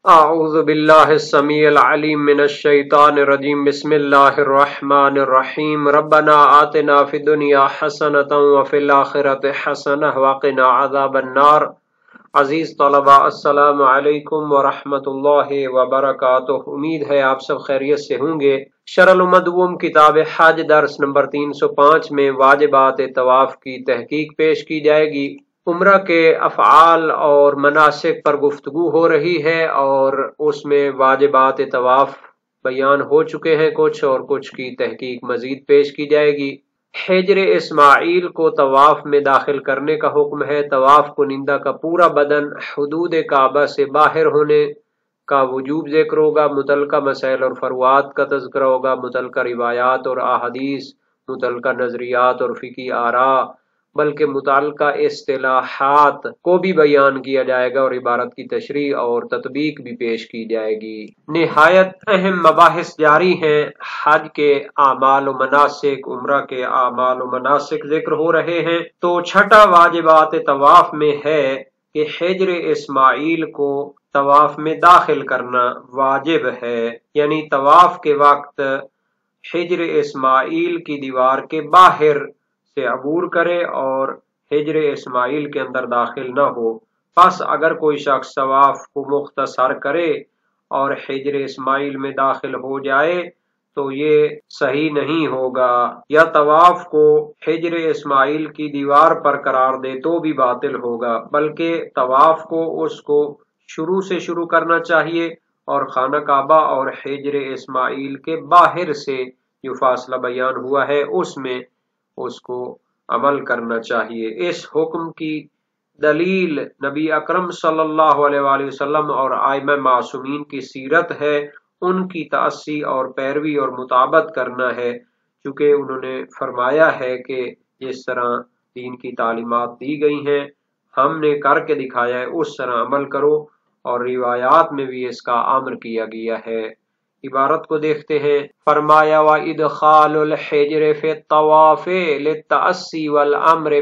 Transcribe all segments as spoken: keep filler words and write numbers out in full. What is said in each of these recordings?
اعوذ باللہ السمیع العلیم من الشیطان الرجیم بسم اللہ الرحمن الرحیم ربنا آتنا فی الدنیا حسنۃ وفی الآخرۃ حسنۃ وقنا عذاب النار۔ عزیز طلباء السلام علیکم ورحمۃ اللہ وبرکاتہ، امید ہے آپ سب خیریت سے ہوں گے۔ شرح المدوم کتاب حج درس نمبر تین سو پانچ میں واجبات طواف کی تحقیق پیش کی جائے گی۔ عمرہ کے افعال اور مناسک پر گفتگو ہو رہی ہے اور اس میں واجبات طواف بیان ہو چکے ہیں کچھ، اور کچھ کی تحقیق مزید پیش کی جائے گی۔ حجر اسماعیل کو طواف میں داخل کرنے کا حکم ہے۔ طواف کنندہ کا پورا بدن حدود کعبہ سے باہر ہونے کا وجوب ذکر ہوگا۔ متعلقہ مسائل اور فروعات کا تذکرہ ہوگا۔ متعلقہ روایات اور احادیث، متعلقہ نظریات اور فقہی آراء، بلکہ متعلقہ اصطلاحات کو بھی بیان کیا جائے گا اور عبارت کی تشریح اور تطبیق بھی پیش کی جائے گی۔ نہایت اہم مباحث جاری ہیں۔ حج کے اعمال و مناسک، عمرہ کے اعمال و مناسک ذکر ہو رہے ہیں۔ تو چھٹا واجبات طواف میں ہے کہ حجر اسماعیل کو طواف میں داخل کرنا واجب ہے، یعنی طواف کے وقت حجر اسماعیل کی دیوار کے باہر سے عبور کرے اور حجر اسماعیل کے اندر داخل نہ ہو۔ پس اگر کوئی شخص طواف کو مختصر کرے اور حجر اسماعیل میں داخل ہو جائے تو یہ صحیح نہیں ہوگا، یا طواف کو حجر اسماعیل کی دیوار پر قرار دے تو بھی باطل ہوگا، بلکہ طواف کو اس کو شروع سے شروع کرنا چاہیے اور خانہ کعبہ اور حجر اسماعیل کے باہر سے جو فاصلہ بیان ہوا ہے اس میں اس کو عمل کرنا چاہیے۔ اس حکم کی دلیل نبی اکرم صلی اللہ علیہ وآلہ وسلم اور ائمہ معصومین کی سیرت ہے، ان کی تأسی اور پیروی اور مطابقت کرنا ہے، چونکہ انہوں نے فرمایا ہے کہ جس طرح دین کی تعلیمات دی گئی ہیں ہم نے کر کے دکھایا ہے اس طرح عمل کرو، اور روایات میں بھی اس کا امر کیا گیا ہے۔ عبارت کو دیکھتے ہیں۔ فرمایا وَإِدْخَالُ الْحِجْرِ فِي الطَّوَافِ لِلتَّأَسِّي وَالْأَمْرِ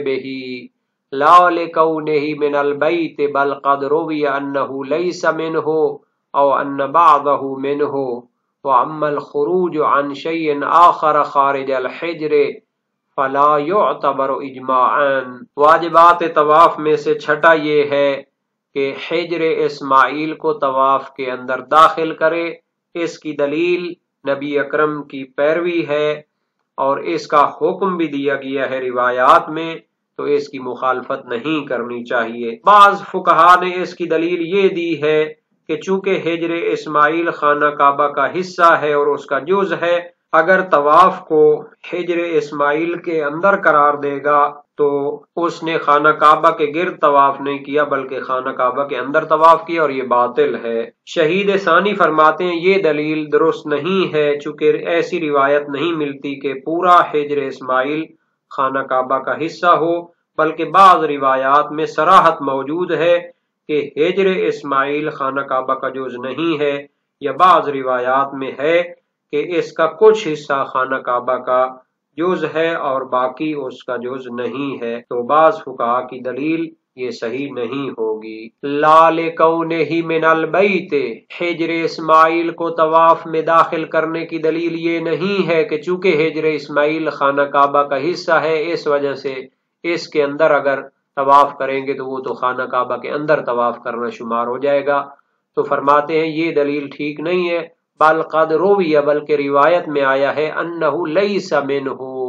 بِهِ لَا لِكَوْنِهِ مِنَ الْبَيْتِ بَلْ قَدْ رُوِيَ أَنَّهُ لَيْسَ مِنْهُ أَوْ أَنَّ بَعْضَهُ مِنْهُ وَأَمَّا الْخُرُوجُ عَنْ شَيْءٍ آخَرَ خَارِجَ الْحِجْرِ فَلَا يُعْتَبَرُ إِجْمَاعًا۔ واجبات طواف میں سے چھٹا یہ ہے کہ حجر اسماعیل کو طواف کے اندر داخل کرے۔ اس کی دلیل نبی اکرم کی پیروی ہے اور اس کا حکم بھی دیا گیا ہے روایات میں، تو اس کی مخالفت نہیں کرنی چاہیے۔ بعض فقہا نے اس کی دلیل یہ دی ہے کہ چونکہ حجر اسماعیل خانہ کعبہ کا حصہ ہے اور اس کا جز ہے، اگر طواف کو حجر اسماعیل کے اندر قرار دے گا تو اس نے خانہ کعبہ کے گرد طواف نہیں کیا بلکہ خانہ کعبہ کے اندر طواف کیا، اور یہ باطل ہے۔ شہید ثانی فرماتے ہیں یہ دلیل درست نہیں ہے، چونکہ ایسی روایت نہیں ملتی کہ پورا حجر اسماعیل خانہ کعبہ کا حصہ ہو، بلکہ بعض روایات میں صراحت موجود ہے کہ حجر اسماعیل خانہ کعبہ کا جز نہیں ہے، یا بعض روایات میں ہے کہ اس کا کچھ حصہ خانہ کعبہ کا جز ہے اور باقی اس کا جز نہیں ہے، تو بعض فقہا کی دلیل یہ صحیح نہیں ہوگی۔ لا لکونہ من البیت، حجر اسماعیل کو طواف میں داخل کرنے کی دلیل یہ نہیں ہے کہ چونکہ حجر اسماعیل خانہ کعبہ کا حصہ ہے اس وجہ سے اس کے اندر اگر طواف کریں گے تو وہ تو خانہ کعبہ کے اندر طواف کرنا شمار ہو جائے گا۔ تو فرماتے ہیں یہ دلیل ٹھیک نہیں ہے، بل قد رویہ، بلکہ روایت میں آیا ہے انہ لیس منہ،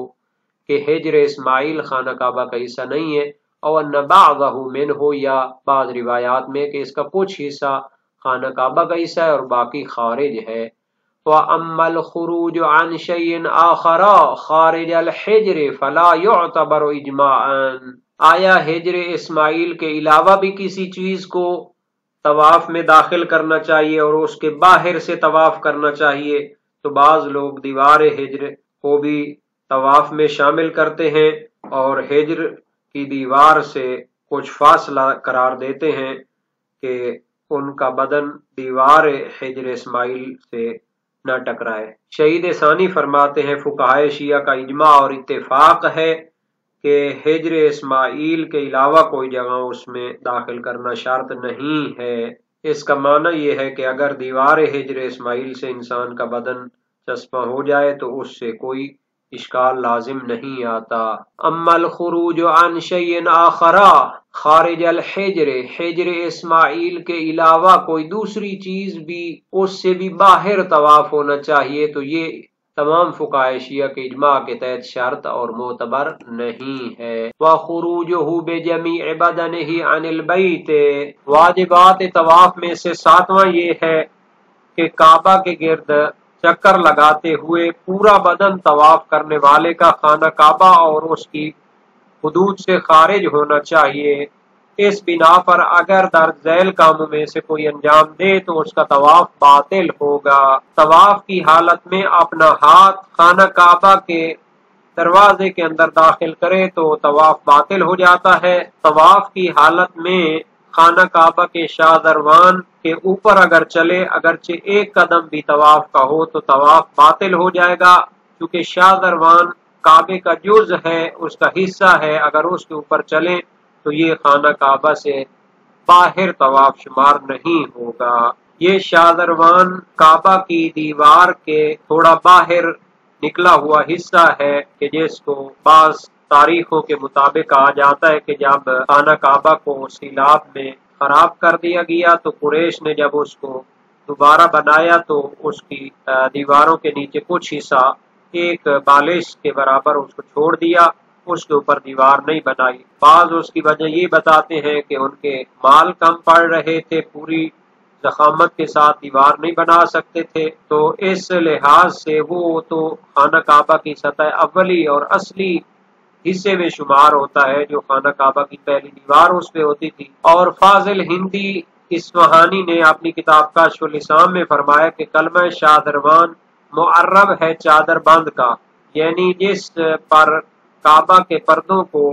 کہ حجر اسماعیل خانہ کعبہ کا حصہ نہیں ہے، او ان بعضہ منہ، یا بعض روایات میں کہ اس کا کچھ حصہ خانہ کعبہ کا حصہ ہے اور باقی خارج ہے۔ وَأَمَّا الْخُرُوجُ عَنْ شَيْءٍ آخَرَ خَارِجَ الْحِجْرِ فَلَا يُعْتَبَرُ إِجْمَاعًا، آیا حجر اسماعیل کے علاوہ بھی کسی چیز کو طواف میں داخل کرنا چاہیے اور اس کے باہر سے طواف کرنا چاہیے؟ تو بعض لوگ دیوار حجر کو بھی طواف میں شامل کرتے ہیں اور حجر کی دیوار سے کچھ فاصلہ قرار دیتے ہیں کہ ان کا بدن دیوار حجر اسماعیل سے نہ ٹکرائے۔ شہید ثانی فرماتے ہیں فقہائے شیعہ کا اجماع اور اتفاق ہے کہ حجر اسماعیل کے علاوہ کوئی جگہ اس میں داخل کرنا شرط نہیں ہے، اس کا معنی یہ ہے کہ اگر دیوار ہجر اسماعیل سے انسان کا بدن چسپاں ہو جائے تو اس سے کوئی اشکال لازم نہیں آتا۔ اما الخروج عن شیء آخر خارج الحجر، حجر اسماعیل کے علاوہ کوئی دوسری چیز بھی اس سے بھی باہر طواف ہونا چاہیے تو یہ تمام فقہائے شیعہ کے اجماع کے تحت شرط اور معتبر نہیں ہے۔ وَخُرُوجُهُ بِجَمِيعِ بَدَنِهِ عَنِ الْبَيْتِ، واجبات طواف میں سے ساتواں یہ ہے کہ کعبہ کے گرد چکر لگاتے ہوئے پورا بدن طواف کرنے والے کا خانہ کعبہ اور اس کی حدود سے خارج ہونا چاہیے۔ اس بنا پر اگر درج ذیل کاموں میں سے کوئی انجام دے تو اس کا طواف باطل ہوگا۔ طواف کی حالت میں اپنا ہاتھ خانہ کعبہ کے دروازے کے اندر داخل کرے تو طواف باطل ہو جاتا ہے۔ طواف کی حالت میں خانہ کعبہ کے شادروان کے اوپر اگر چلے، اگرچہ ایک قدم بھی طواف کا ہو تو طواف باطل ہو جائے گا، کیونکہ شادروان کعبے کا جز ہے، اس کا حصہ ہے، اگر اس کے اوپر چلے تو یہ خانہ کعبہ سے باہر طواف شمار نہیں ہوگا۔ یہ شادروان کعبہ کی دیوار کے تھوڑا باہر نکلا ہوا حصہ ہے کہ جس کو بعض تاریخوں کے مطابق کہا جاتا ہے کہ جب خانہ کعبہ کو سیلاب میں خراب کر دیا گیا تو قریش نے جب اس کو دوبارہ بنایا تو اس کی دیواروں کے نیچے کچھ حصہ ایک بالش کے برابر اس کو چھوڑ دیا، اس کے اوپر دیوار نہیں بنائی۔ بعض اس کی وجہ یہ بتاتے ہیں کہ ان کے مال کم پڑ رہے تھے، پوری ضخامت کے ساتھ دیوار نہیں بنا سکتے تھے، تو اس لحاظ سے وہ تو خانہ کعبہ کی سطح اولی اور اصلی حصے میں شمار ہوتا ہے جو خانہ کعبہ کی پہلی دیوار اس پہ ہوتی تھی۔ اور فاضل ہندی اصفہانی نے اپنی کتاب کشف اللسان میں فرمایا کہ کلمہ شادروان معرب ہے چادر بند کا، یعنی جس پر کعبہ کے پردوں کو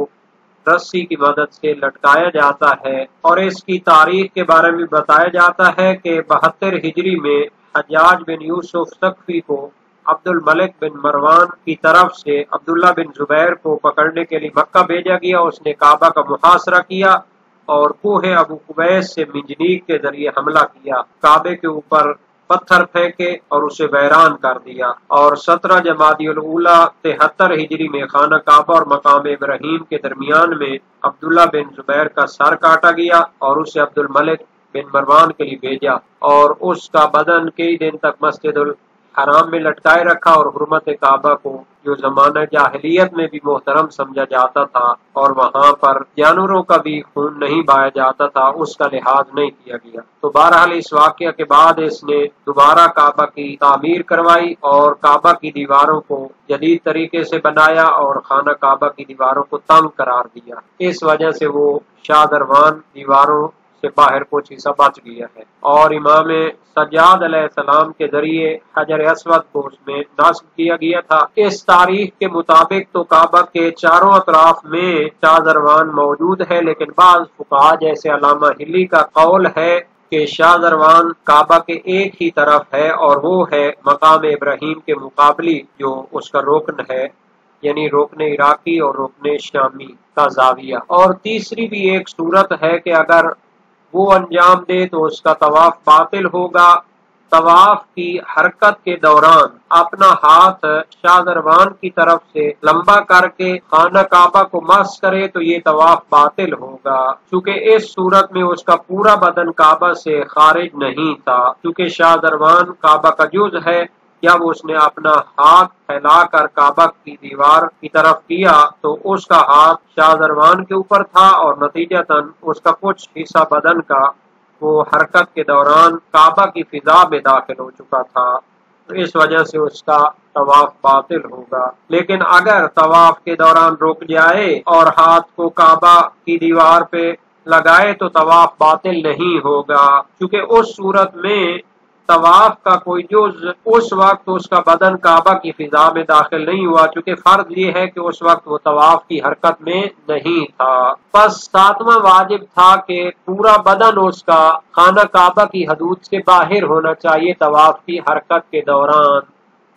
رسی کی مدد سے لٹکایا جاتا ہے۔ اور اس کی تاریخ کے بارے میں بتایا جاتا ہے کہ بہتر ہجری میں حجاج بن یوسف ثقفی کو عبد الملک بن مروان کی طرف سے عبداللہ بن زبیر کو پکڑنے کے لیے مکہ بھیجا گیا۔ اس نے کعبہ کا محاصرہ کیا اور کوہ ابو قبیس سے منجنیق کے ذریعے حملہ کیا، کعبے کے اوپر پتھر پھینکے اور اسے ویران کر دیا۔ اور سترہ جمادی الاولی تہتر ہجری میں خانہ کعبہ اور مقام ابراہیم کے درمیان میں عبداللہ بن زبیر کا سر کاٹا گیا اور اسے عبد الملک بن مروان کے لیے بھیجا، اور اس کا بدن کئی دن تک مسجد الحرام میں لٹکائے رکھا، اور حرمت کعبہ کو جو زمانہ جاہلیت میں بھی محترم سمجھا جاتا تھا اور وہاں پر جانوروں کا بھی خون نہیں بہایا جاتا تھا، اس کا لحاظ نہیں کیا گیا۔ تو بہرحال اس واقعہ کے بعد اس نے دوبارہ کعبہ کی تعمیر کروائی اور کعبہ کی دیواروں کو جدید طریقے سے بنایا اور خانہ کعبہ کی دیواروں کو تنگ قرار دیا۔ اس وجہ سے وہ شادروان دیواروں سے باہر کچھ حصہ بچ گیا ہے، اور امام سجاد علیہ السلام کے ذریعے حجر اسود کو اس میں نصب کیا گیا تھا۔ اس تاریخ کے مطابق تو کعبہ کے چاروں اطراف میں شادروان موجود ہے، لیکن بعض فقہا جیسے علامہ ہلی کا قول ہے کہ شادروان کعبہ کے ایک ہی طرف ہے، اور وہ ہے مقام ابراہیم کے مقابلی جو اس کا رکن ہے، یعنی رکن عراقی اور رکن شامی کا زاویہ۔ اور تیسری بھی ایک صورت ہے کہ اگر وہ انجام دے تو اس کا طواف باطل ہوگا۔ طواف کی حرکت کے دوران اپنا ہاتھ شادروان کی طرف سے لمبا کر کے خانہ کعبہ کو مس کرے تو یہ طواف باطل ہوگا، چونکہ اس صورت میں اس کا پورا بدن کعبہ سے خارج نہیں تھا، کیونکہ شادروان کعبہ کا جز ہے۔ جب اس نے اپنا ہاتھ پھیلا کر کعبہ کی دیوار کی طرف کیا تو اس کا ہاتھ شادروان کے اوپر تھا، اور نتیجتاً اس کا کچھ حصہ بدن کا وہ حرکت کے دوران کعبہ کی فضا میں داخل ہو چکا تھا، تو اس وجہ سے اس کا طواف باطل ہوگا۔ لیکن اگر طواف کے دوران رک جائے اور ہاتھ کو کعبہ کی دیوار پہ لگائے تو طواف باطل نہیں ہوگا، کیونکہ اس صورت میں طواف کا کوئی جز اس وقت اس کا بدن کعبہ کی فضا میں داخل نہیں ہوا، چونکہ فرض یہ ہے کہ اس وقت وہ طواف کی حرکت میں نہیں تھا۔ بس ساتواں واجب تھا کہ پورا بدن اس کا خانہ کعبہ کی حدود سے باہر ہونا چاہیے طواف کی حرکت کے دوران،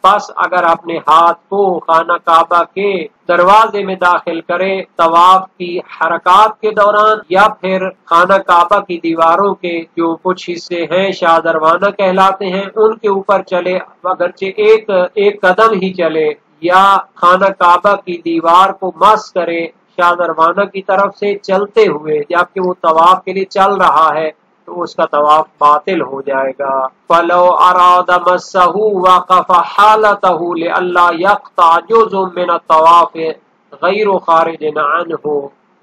بس اگر اپنے ہاتھ کو خانہ کعبہ کے دروازے میں داخل کرے طواف کی حرکات کے دوران، یا پھر خانہ کعبہ کی دیواروں کے جو کچھ حصے ہیں شادروانہ کہلاتے ہیں ان کے اوپر چلے، اگرچہ ایک ایک قدم ہی چلے، یا خانہ کعبہ کی دیوار کو مس کرے شادروانہ کی طرف سے چلتے ہوئے، جبکہ وہ طواف کے لیے چل رہا ہے، تو اس کا طواف باطل ہو جائے گا۔ فَلَوْ أَرَادَ مَسَّهُ وَقَفَ حَالَتَهُ لِأَلَّا يَقْطَعَ جُزْءٌ مِّنَ الطَّوَافِ غَيْرُ خَارِجٍ عَنْهُ،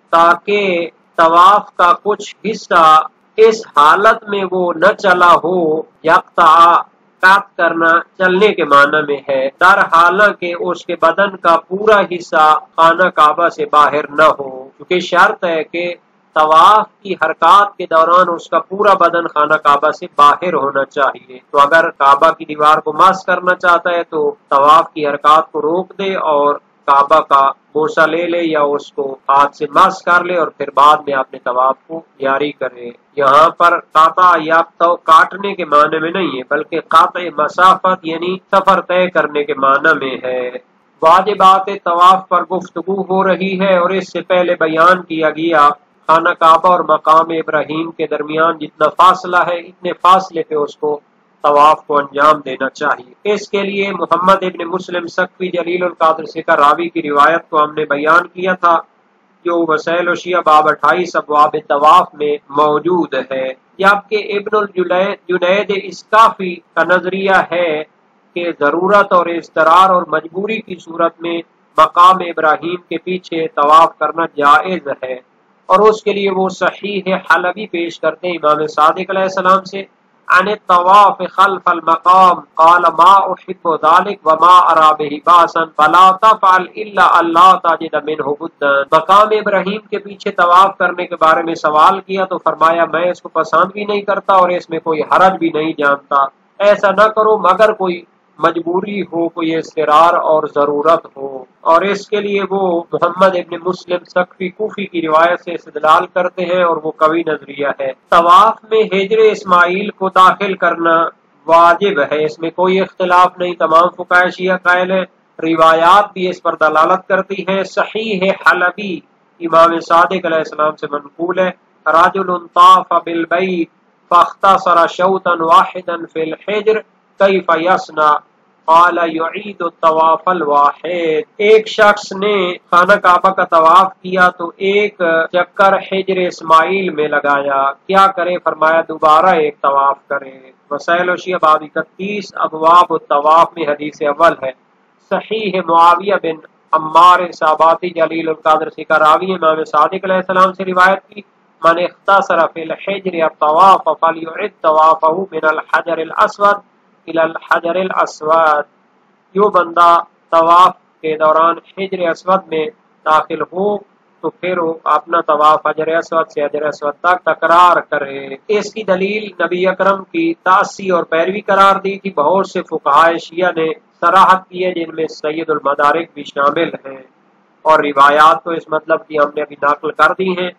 تاکہ طواف کا کچھ حصہ اس حالت میں وہ نہ چلا ہو، یقطع قطع کرنا چلنے کے معنی میں ہے، در حالانکہ اس کے بدن کا پورا حصہ خانہ کعبہ سے باہر نہ ہو، کیونکہ شرط ہے کہ طواف کی حرکات کے دوران اس کا پورا بدن خانہ کعبہ سے باہر ہونا چاہیے۔ تو اگر کعبہ کی دیوار کو مس کرنا چاہتا ہے تو طواف کی حرکات کو روک دے اور کعبہ کا بوسہ لے لے یا اس کو ہاتھ سے مس کر لے اور پھر بعد میں اپنے طواف کو جاری کرے۔ یہاں پر قطع یا تو کاٹنے کے معنی میں نہیں ہے، بلکہ قطع مسافت یعنی سفر طے کرنے کے معنی میں ہے۔ واجبات طواف پر گفتگو ہو رہی ہے، اور اس سے پہلے بیان کیا گیا خانہ کعبہ اور مقام ابراہیم کے درمیان جتنا فاصلہ ہے اتنے فاصلے پہ اس کو طواف کو انجام دینا چاہیے۔ اس کے لیے محمد ابن مسلم سقفی جلیل القدر سے کا راوی کی روایت کو ہم نے بیان کیا تھا، جو وسائل و شیعہ باب اٹھائیس ابواب طواف میں موجود ہے۔ جبکہ ابن الجنید اسکافی کا نظریہ ہے کہ ضرورت اور اضطرار اور مجبوری کی صورت میں مقام ابراہیم کے پیچھے طواف کرنا جائز ہے، اور اس کے لیے وہ صحیح حلبی پیش کرتے ہیں امام صادق علیہ السلام سے عن الطواف خلف المقام قال ما احب ذلك وما ارى به باسا فلا تفعل الا اللہ تجد منه بدا۔ مقام ابراہیم کے پیچھے طواف کرنے کے بارے میں سوال کیا تو فرمایا میں اس کو پسند بھی نہیں کرتا اور اس میں کوئی حرج بھی نہیں جانتا، ایسا نہ کرو مگر کوئی مجبوری ہو، کوئی اضطرار اور ضرورت ہو۔ اور اس کے لیے وہ محمد ابن مسلم سقفی کوفی کی روایت سے استدلال کرتے ہیں، اور وہ قوی نظریہ ہے۔ طواف میں حجر اسماعیل کو داخل کرنا واجب ہے، اس میں کوئی اختلاف نہیں، تمام فقہاء شیعہ قائل ہیں، روایات بھی اس پر دلالت کرتی ہیں۔ صحیح حلبی امام صادق علیہ السلام سے منقول ہے، رجل طاف بالبیت فاختصر شوطا واحدا فی الحجر کیف یصنع قال یعید الطواف الواحد۔ ایک شخص نے خانہ کعبہ کا طواف کیا تو ایک چکر حجر اسماعیل میں لگایا، کیا کرے؟ فرمایا دوبارہ ایک طواف کرے۔ وسائل و شیعہ باب اکتیس ابواب الطواف میں حدیث اول ہے۔ صحیح معاویہ بن عمار صحابی جلیل القدر سے کا راوی امام صادق علیہ السلام سے روایت کی من اختصر فی الحجر الطواف فلیعد طوافہ من الحجر الاسود الى الحجر الاسود۔ جو بندہ طواف کے دوران حجر اسود میں داخل ہو تو پھر وہ اپنا طواف حجر اسود سے حجر اسود تک تکرار کرے۔ اس کی دلیل نبی اکرم کی تاسی اور پیروی قرار دی تھی۔ بہت سے فقہائے شیعہ نے صراحت کی ہے، جن میں سید المدارک بھی شامل ہیں، اور روایات تو اس مطلب کی ہم نے ابھی نقل کر دی ہیں۔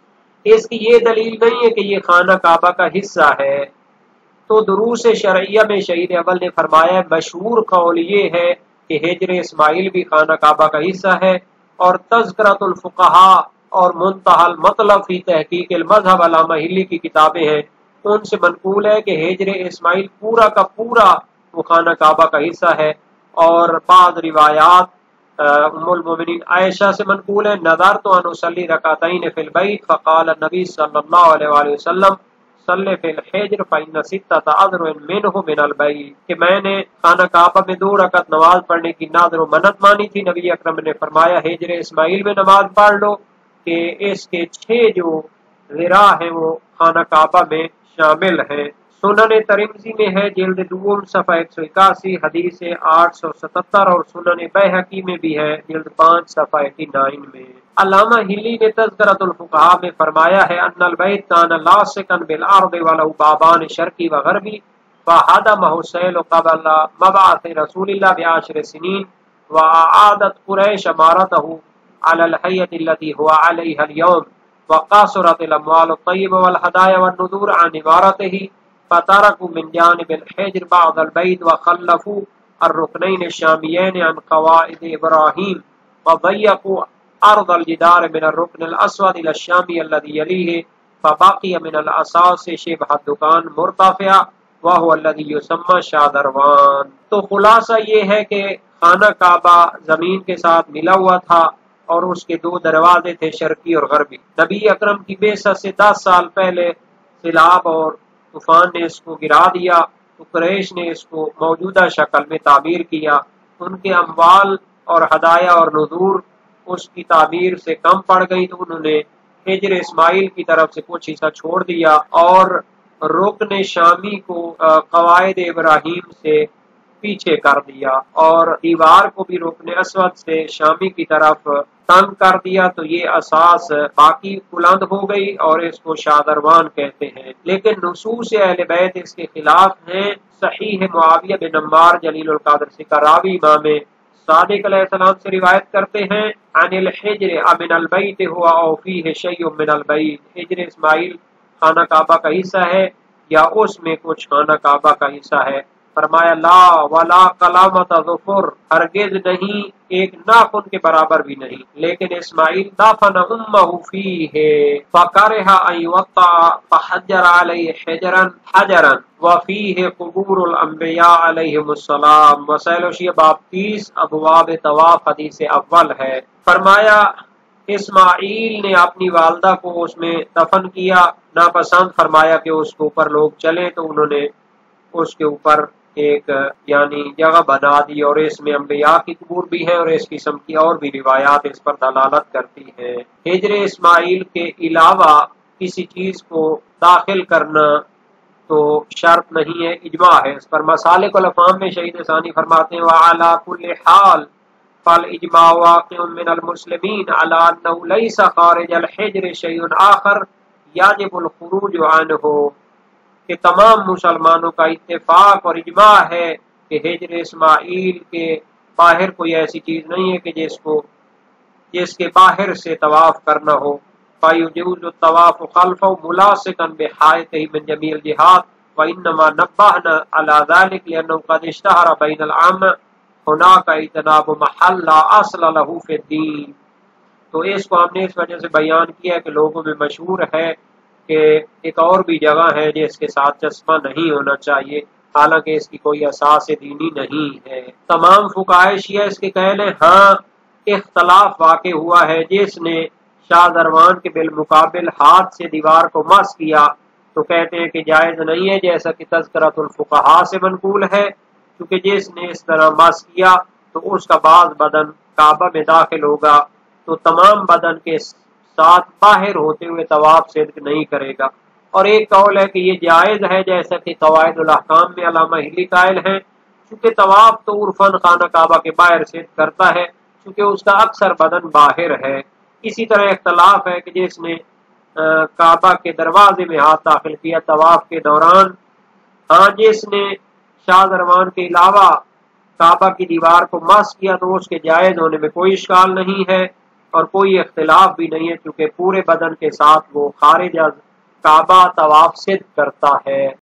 اس کی یہ دلیل نہیں ہے کہ یہ خانہ کعبہ کا حصہ ہے۔ تو دروس شرعیہ میں شہید اول نے فرمایا مشہور قول یہ ہے کہ حجر اسماعیل بھی خانہ کعبہ کا حصہ ہے، اور تذکرۃ الفقہاء اور منتہی المطلب فی تحقیق المذہب علامہ ہلی کی کتابیں ہیں، ان سے منقول ہے کہ حجر اسماعیل پورا کا پورا وہ خانہ کعبہ کا حصہ ہے۔ اور بعض روایات ام المومنین عائشہ سے منقول ہے نظرت ان اصلی رکعتین فی البیت فقال النبی صلی اللہ علیہ وآلہ وسلم صلی فی الحجر فإن ستۃ اذر منہ من البیت، کہ میں نے خانہ کعبہ میں دو رکعت نماز پڑھنے کی نادر و منت مانی تھی۔ نبی اکرم نے فرمایا حجر اسماعیل میں نماز پڑھ لو کہ اس کے چھ جو ذراع ہیں وہ خانہ کعبہ میں شامل ہیں۔ سنن ترمذی میں ہے جلد دوم صفحہ ایک سو اکاسی حدیث آٹھ سو ستتر، اور سنن بیہقی میں بھی ہے جلد پانچ صفحہ اٹھانوے میں۔ علامہ ہلی نے تذکرۃ الفقہاء میں فرمایا ہے ان البیت کان لاصقا بالارض ولو بابان شرقی و غربی فہدمہ السیل قبل مبعث رسول اللہ بعشر سنین واعادت قریش امارتہ علی الحیۃ التي هو علیہا اليوم وقاصرت الاموال الطیبہ والہدایا والنذور عن عمارتہ فترکوا من جانب الحجر بعض البیت وخلفوا الركنين الشاميين عن قواعد إبراهيم وضيقوا أرض الجدار من الركن الأسود إلى الشامي الذي يليه فبقي من الأساس شبه الدکان مرتفع وهو الذي يسمى شادروان۔ تو خلاصہ یہ ہے کہ خانہ کعبہ زمین کے ساتھ ملا ہوا تھا اور اس کے دو دروازے تھے، شرقی اور غربی۔ نبی اکرم کی بعثت سے دس سال پہلے سیلاب اور طوفان نے اس کو گرا دیا، تو قریش نے اس کو موجودہ شکل میں تعبیر کیا۔ ان کے اموال اور ہدایہ اور نذور اس کی تعبیر سے کم پڑ گئی، تو انہوں نے حجر اسماعیل کی طرف سے کچھ حصہ چھوڑ دیا اور رکن شامی کو قواعد ابراہیم سے پیچھے کر دیا اور دیوار کو بھی رکن اسود سے شامی کی طرف تنگ کر دیا، تو یہ اساس باقی بلند ہو گئی اور اس کو شادروان کہتے ہیں۔ لیکن نصوص اہل بیت اس کے خلاف ہیں۔ صحیح معاویہ بن عمار جلیل القدر سے کراوی امام صادق علیہ السلام سے روایت کرتے ہیں عن الحجر من البیت ہوا او فیہ شیء من البیت، حجر اسماعیل خانہ کعبہ کا حصہ ہے یا اس میں کچھ خانہ کعبہ کا حصہ ہے۔ فرمایا لا ولا کلامت ظفر، ہرگز نہیں، ایک ناخن کے برابر بھی نہیں۔ لیکن اسماعیل دفن امہ فیہ فکرہ ان یوطأ فحجر علیہ حجرا حجرا وفیہ قبور الانبیاء علیہم السلام۔ مسائل وشیہ باب تیس ابواب طواف حدیث اول ہے۔ فرمایا اسماعیل نے اپنی والدہ کو اس میں دفن کیا، ناپسند فرمایا کہ اس کے اوپر لوگ چلیں، تو انہوں نے اس کے اوپر ایک یعنی جگہ بنا دی، اور اس میں انبیاء کی قبور بھی ہیں اور اس قسم کی اور بھی روایات اس پر دلالت کرتی ہیں۔ حجر اسماعیل کے علاوہ کسی چیز کو داخل کرنا تو شرط نہیں ہے، اجماع ہے اس پر۔ مسالک الافہام میں شہید ثانی فرماتے ہیں وعلی کل حال فالاجماع واقع من المسلمین علی انہ لیس خارج الحجر شیء آخر یجب الخروج عنہ، کہ تمام مسلمانوں کا اتفاق اور اجماع ہے کہ حجر اسماعیل کے باہر کوئی ایسی چیز نہیں ہے کہ جس کو جس کے باہر سے طواف کرنا ہو۔ فَيُجُوزُ الطَّوَافُ خَلْفَهُ مُلَاصِقًا بِحَائِطِهِ مِنْ جَمِيعِ الْجِهَاتِ وَإِنَّمَا نَبَّهْنَا عَلَى ذَلِكَ لِأَنَّهُ قَدْ اشْتَهَرَ بَيْنَ الْعَامَّةِ هُنَاكَ اجْتِنَابُ مَحَلٍّ لَا أَصْلَ لَهُ فِي الدِّينِ۔ تو اس کو ہم نے اس وجہ سے بیان کیا کہ لوگوں میں مشہور ہے کہ ایک اور بھی جگہ ہے جس کے ساتھ چشمہ نہیں ہونا چاہیے، حالانکہ اس کی کوئی اساس دینی نہیں ہے۔ تمام فقہائے شیعہ اس کے قائل ہیں ہاں اختلاف واقع ہوا ہے، جس نے شاہ دروان کے بالمقابل ہاتھ سے دیوار کو مس کیا تو کہتے ہیں کہ جائز نہیں ہے، جیسا کہ تذکرۃ الفقہاء سے منقول ہے، کیونکہ جس نے اس طرح مس کیا تو اس کا بعض بدن کعبہ میں داخل ہوگا، تو تمام بدن کے ساتھ باہر ہوتے ہوئے طواف صدق نہیں کرے گا۔ اور ایک قول ہے کہ یہ جائز ہے، جیسا کہ قواعد الاحکام میں علامہ ہلی قائل ہیں، چونکہ طواف تو عرفاً خانہ کعبہ کے باہر صدق کرتا ہے، چونکہ اس کا اکثر بدن باہر ہے۔ اسی طرح اختلاف ہے کہ جس نے کعبہ کے دروازے میں ہاتھ داخل کیا طواف کے دوران، ہاں جس نے شاہ درمان کے علاوہ کعبہ کی دیوار کو مس کیا تو اس کے جائز ہونے میں کوئی اشکال نہیں ہے اور کوئی اختلاف بھی نہیں ہے، کیونکہ پورے بدن کے ساتھ وہ خارج از کعبہ طواف صدق کرتا ہے۔